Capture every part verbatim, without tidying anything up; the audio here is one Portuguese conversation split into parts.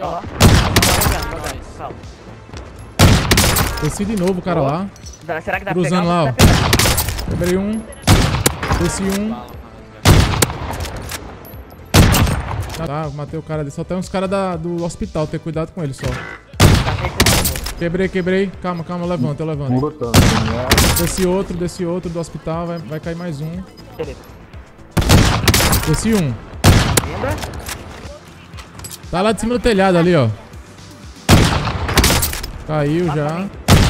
ó. Calma. Desci de novo o cara lá. Será que dá pra Cruzando pegar? lá, ó. Dá pra pegar. Quebrei um. Desci um. Tá, matei o cara ali. Só tem uns caras do hospital. Ter cuidado com ele só. Quebrei, quebrei. Calma, calma. Levanta, eu levanto. Botando. Desci outro, desci outro do hospital. Vai, vai cair mais um. Beleza. Desci um. Lembra? Tá lá de cima do telhado ali, ó. Caiu já.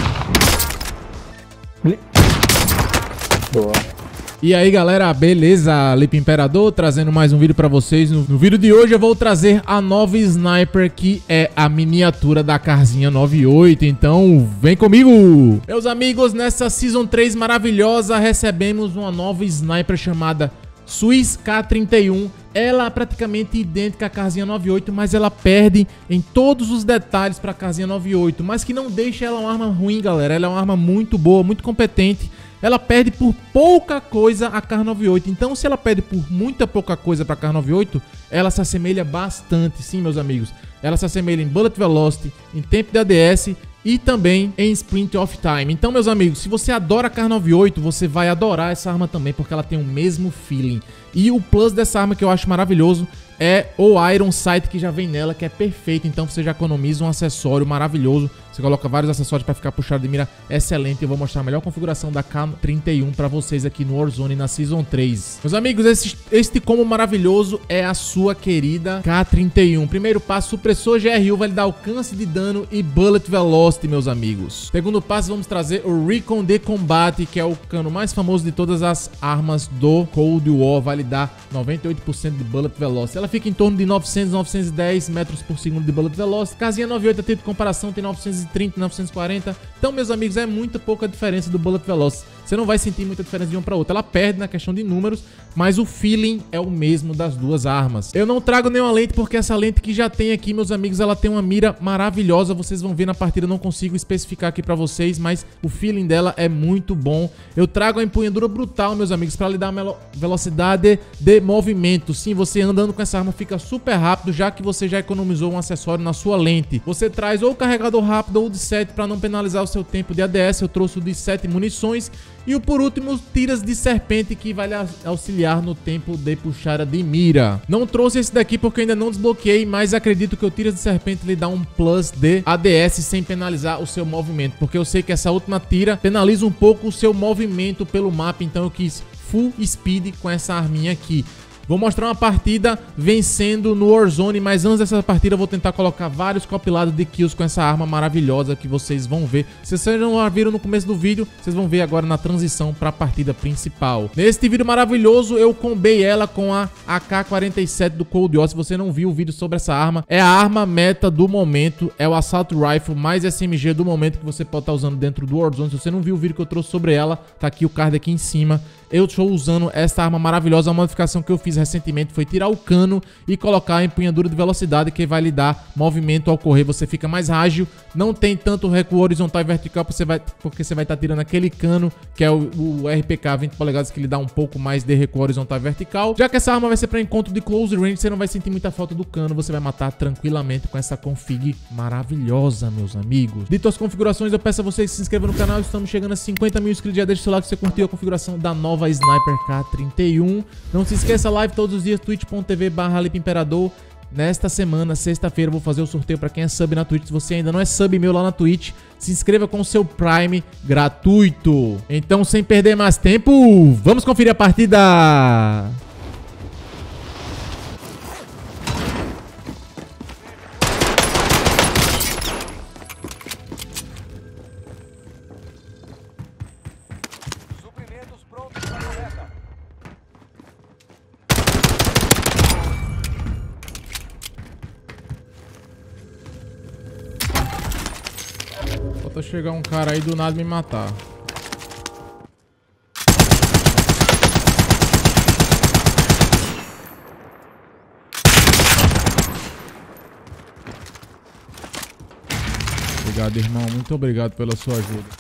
Boa. E aí galera, beleza? Lipe Imperador trazendo mais um vídeo pra vocês. No, no vídeo de hoje eu vou trazer a nova Sniper, que é a miniatura da Carzinha noventa e oito. Então vem comigo! Meus amigos, nessa Season três maravilhosa recebemos uma nova Sniper chamada Swiss K trinta e um. Ela é praticamente idêntica à Carzinha noventa e oito, mas ela perde em todos os detalhes para a Carzinha noventa e oito, mas que não deixa ela uma arma ruim, galera. Ela é uma arma muito boa, muito competente. Ela perde por pouca coisa a Kar noventa e oito. Então, se ela perde por muita pouca coisa para a Kar noventa e oito, ela se assemelha bastante, sim, meus amigos. Ela se assemelha em Bullet Velocity, em tempo de A D S e também em Sprint of Time. Então, meus amigos, se você adora a Kar noventa e oito, você vai adorar essa arma também, porque ela tem o mesmo feeling. E o plus dessa arma que eu acho maravilhoso é o Iron Sight que já vem nela, que é perfeito. Então você já economiza um acessório maravilhoso. Você coloca vários acessórios para ficar puxado de mira excelente. Eu vou mostrar a melhor configuração da K trinta e um para vocês aqui no Warzone na Season três. Meus amigos, esse, este combo maravilhoso é a sua querida K trinta e um. Primeiro passo, supressor G R U, vai lhe dar alcance de dano e Bullet Velocity, meus amigos. Segundo passo, vamos trazer o Recon de Combate, que é o cano mais famoso de todas as armas do Cold War. Vai lhe dar noventa e oito por cento de Bullet Velocity. Ela fica em torno de novecentos, novecentos e dez metros por segundo de Bullet Velocity. Casinha noventa e oito, a título de comparação, tem novecentos e trinta, novecentos e quarenta. Então, meus amigos, é muito pouca diferença do Bullet Velocity. Você não vai sentir muita diferença de uma para outra. Ela perde na questão de números, mas o feeling é o mesmo das duas armas. Eu não trago nenhuma lente porque essa lente que já tem aqui, meus amigos, ela tem uma mira maravilhosa. Vocês vão ver na partida, eu não consigo especificar aqui para vocês, mas o feeling dela é muito bom. Eu trago a empunhadura brutal, meus amigos, para lhe dar uma velocidade de movimento. Sim, você andando com essa arma fica super rápido, já que você já economizou um acessório na sua lente. Você traz ou o carregador rápido ou o de sete para não penalizar o seu tempo de A D S. Eu trouxe o de sete munições. E o por último, tiras de serpente, que vai lhe auxiliar no tempo de puxada de mira. Não trouxe esse daqui porque eu ainda não desbloqueei, mas acredito que o tiras de serpente lhe dá um plus de A D S sem penalizar o seu movimento, porque eu sei que essa última tira penaliza um pouco o seu movimento pelo mapa, então eu quis full speed com essa arminha aqui. Vou mostrar uma partida vencendo no Warzone, mas antes dessa partida eu vou tentar colocar vários compilados de kills com essa arma maravilhosa que vocês vão ver. Se vocês não viram no começo do vídeo, vocês vão ver agora na transição para a partida principal. Neste vídeo maravilhoso eu combei ela com a A K quarenta e sete do Cold War. Se você não viu o vídeo sobre essa arma, é a arma meta do momento, é o Assault Rifle mais S M G do momento que você pode estar usando dentro do Warzone. Se você não viu o vídeo que eu trouxe sobre ela, tá aqui o card aqui em cima. Eu estou usando essa arma maravilhosa. A modificação que eu fiz recentemente foi tirar o cano e colocar a empunhadura de velocidade, que vai lhe dar movimento ao correr. Você fica mais ágil, não tem tanto recuo horizontal e vertical, porque você vai, porque você vai estar tirando aquele cano, que é o, o R P K vinte polegadas, que lhe dá um pouco mais de recuo horizontal e vertical. Já que essa arma vai ser para encontro de close range, você não vai sentir muita falta do cano, você vai matar tranquilamente com essa config maravilhosa, meus amigos. Dito as configurações, eu peço a vocês que se inscrevam no canal. Estamos chegando a cinquenta mil inscritos. Já deixa o seu like se você curtiu a configuração da nova Sniper K trinta e um. Não se esqueça, live todos os dias, twitch ponto tv barra Lipe Imperador. Nesta semana, sexta-feira, eu vou fazer o sorteio para quem é sub na Twitch. Se você ainda não é sub meu lá na Twitch, se inscreva com o seu Prime gratuito. Então, sem perder mais tempo, vamos conferir a partida! Falta chegar um cara aí do nada me matar. Obrigado, irmão. Muito obrigado pela sua ajuda.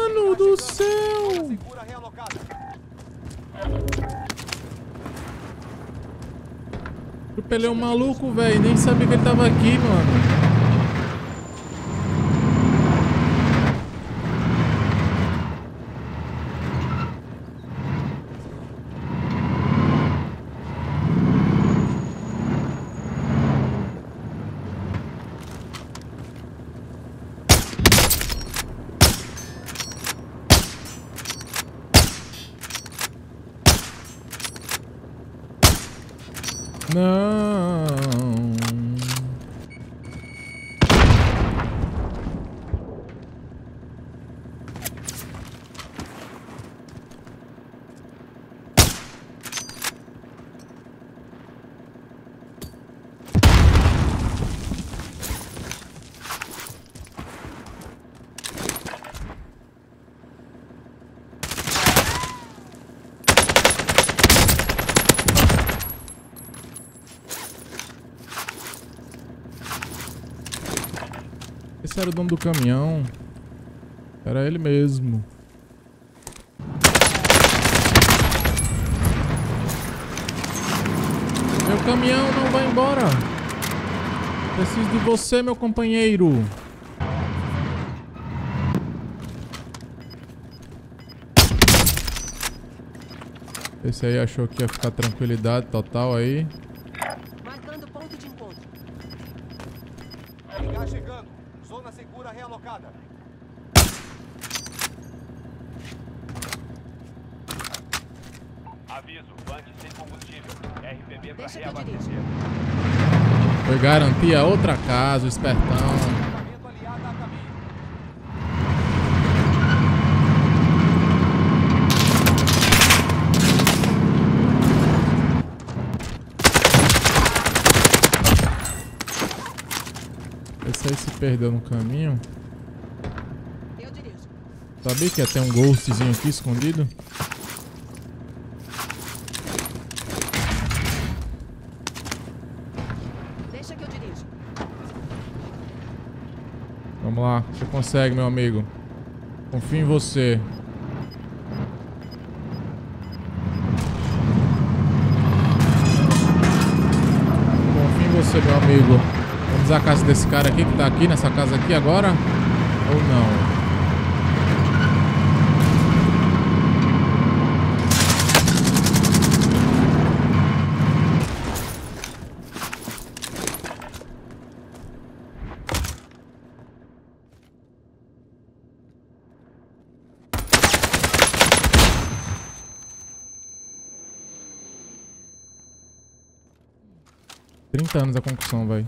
Mano do céu! Segura realocada. Atropelei um maluco, velho. Nem sabia que ele tava aqui, mano. Não. Esse era o dono do caminhão. Era ele mesmo. Meu caminhão não vai embora. Preciso de você, meu companheiro. Esse aí achou que ia ficar tranquilidade total aí. Marcando ponto de encontro. Gás chegando. Zona segura realocada. Aviso, tanque sem combustível. R P B para Deixa que eu reabastecer. dirijo. Foi garantir a outra casa, o espertão. Equipamento aliado a caminho. Esse aí se perdeu no caminho. Eu dirijo. Sabia que ia ter um ghostzinho aqui escondido? Deixa que eu dirijo. Vamos lá, você consegue, meu amigo. Confio em você. Confio em você, meu amigo. Vamos à casa desse cara aqui que tá aqui, nessa casa aqui agora? Ou não? trinta anos a concussão, velho.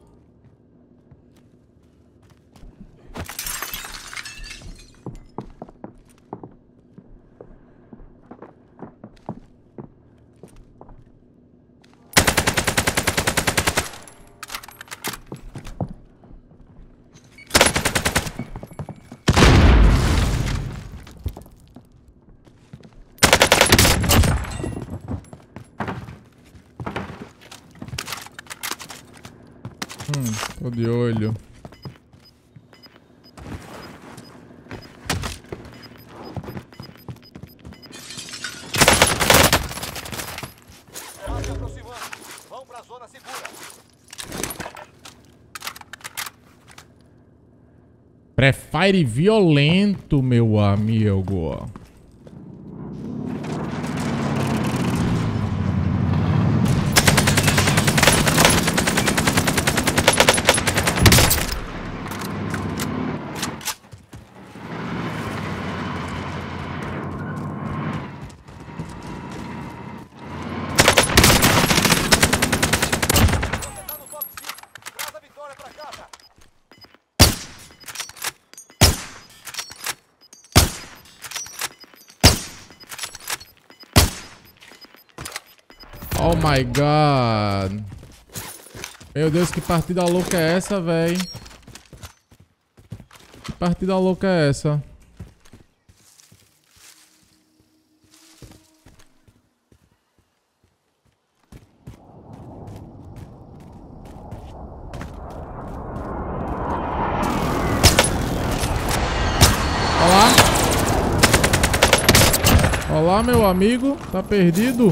Hum, tô de olho. Tá se aproximando. Vão pra zona segura. Prefire violento, meu amigo. Você tá no top cinco. Traz a vitória pra casa. Oh my god. Meu Deus, que partida louca é essa, véi? Que partida louca é essa? Olha lá. Olá, meu amigo. Tá perdido?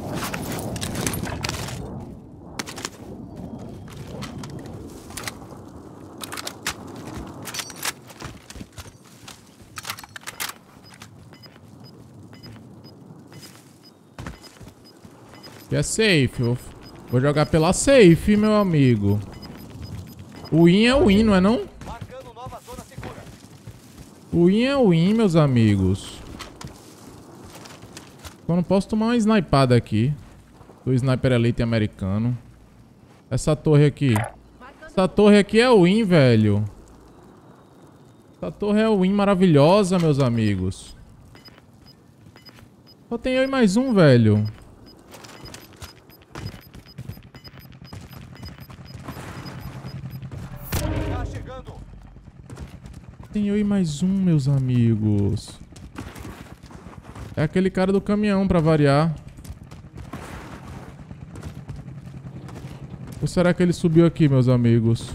Que é safe. Eu vou jogar pela safe, meu amigo. O win é o win, não é não? Marcando nova zona segura. O win é o win, meus amigos. Eu não posso tomar uma snipada aqui. Do sniper elite americano. Essa torre aqui. Essa torre aqui é o win, velho. Essa torre é o win maravilhosa, meus amigos. Só tem eu e mais um, velho. Já chegando. Tem eu e mais um, meus amigos. É aquele cara do caminhão, pra variar. Ou será que ele subiu aqui, meus amigos?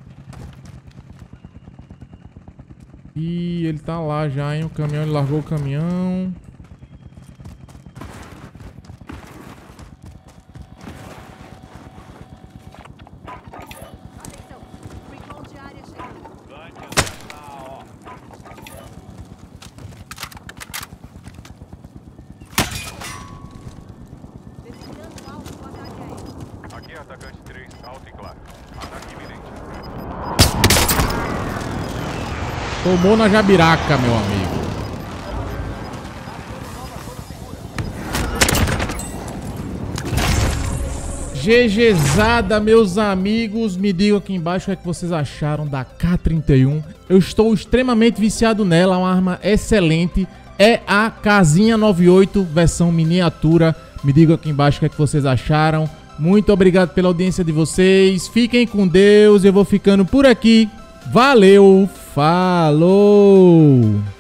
Ih, ele tá lá já, hein? O caminhão, ele largou o caminhão. Atenção. Recon de área chegando. Vante na ó. Designando alvo do ataque aéreo. Aqui é atacante três, alto e claro. Ataque iminente. Tomou na jabiraca, meu amigo. GGzada, meus amigos. Me digam aqui embaixo o que é que vocês acharam da K trinta e um. Eu estou extremamente viciado nela. Uma arma excelente. É a Casinha noventa e oito, versão miniatura. Me digam aqui embaixo o que é que vocês acharam. Muito obrigado pela audiência de vocês. Fiquem com Deus. Eu vou ficando por aqui. Valeu. Falou.